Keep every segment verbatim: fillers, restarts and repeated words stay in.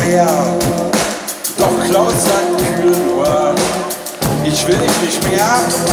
schwer. Doch Klaus sagt kühl nur, ich will dich nicht mehr.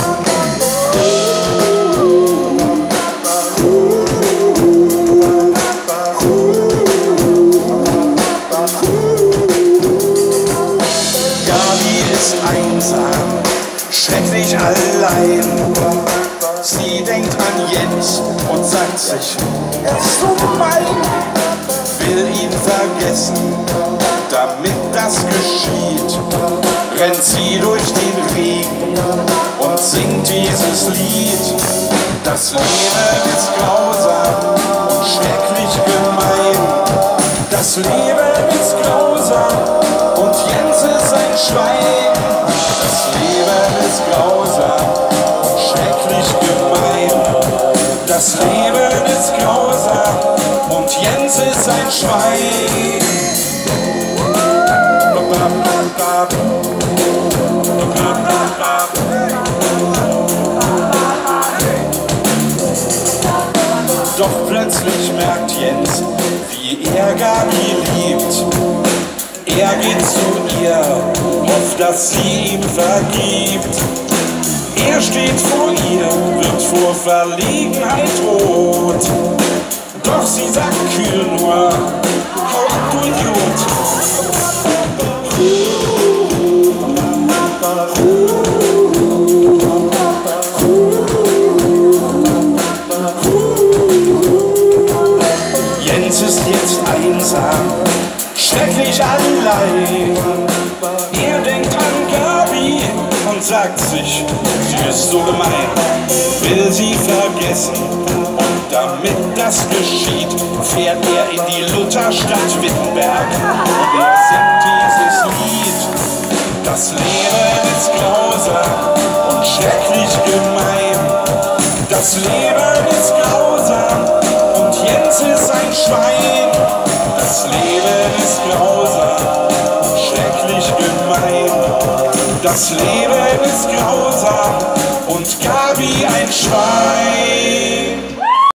Gabi ist einsam, schrecklich allein. Sie denkt an Jens und sagt sich, er ist so gemein. Will ihn vergessen, damit das geschieht, rennt sie durch den Regen und singt dieses Lied. Das Leben ist grausam und schrecklich gemein. Das Leben ist grausam und Jens ist ein Schwein. Das Leben ist grausam und schrecklich gemein. Das Leben ist grausam und Jens ist ein Schwein. Doch plötzlich merkt Jens, wie er Gabi liebt. Er geht zu ihr, hofft, dass sie ihm vergibt. Er steht vor ihr, wird vor Verlegenheit rot. Doch sie sagt kühl nur, hau ab, du Idiot. Jens ist jetzt einsam, schrecklich allein. Er denkt an Gabi und sagt sich, sie ist so gemein. Will sie vergessen und damit das geschieht, fährt er in die Lutherstadt Wittenberg und er singt dieses Lied. Das Leben ist grausam und schrecklich gemein. Das Leben ist grausam und Jens ist ein Schwein. Das Leben ist grausam und schrecklich gemein. Das Leben ist grausam und Gabi ein Schwein.